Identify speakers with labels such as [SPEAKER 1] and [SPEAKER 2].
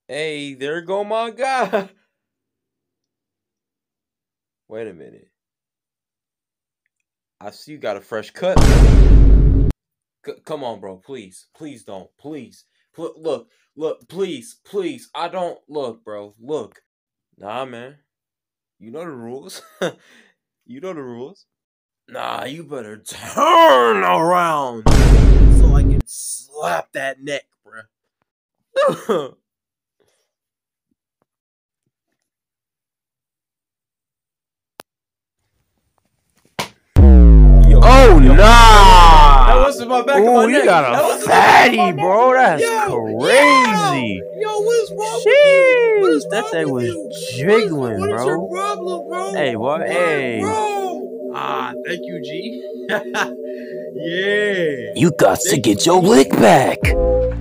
[SPEAKER 1] Hey, there go my guy. Wait a minute. I see you got a fresh cut. Come on, bro. Please. Please don't. Please. Look. Look. Please. Please. I don't. Look, bro. Look. Nah, man. You know the rules. You know the rules. Nah, you better turn around so I can slap that neck, bro.
[SPEAKER 2] Oh, nah!
[SPEAKER 1] That wasn't my back of my neck.
[SPEAKER 2] You got a fatty, bro. That's crazy.
[SPEAKER 1] Yo, what's wrong with you? What is
[SPEAKER 2] That
[SPEAKER 1] wrong
[SPEAKER 2] thing
[SPEAKER 1] with
[SPEAKER 2] was
[SPEAKER 1] you?
[SPEAKER 2] jiggling,
[SPEAKER 1] What is
[SPEAKER 2] bro.
[SPEAKER 1] your problem, bro?
[SPEAKER 2] Hey, what? Hey.
[SPEAKER 1] Bro. Thank you, G. Yeah.
[SPEAKER 2] You got to get your lick back.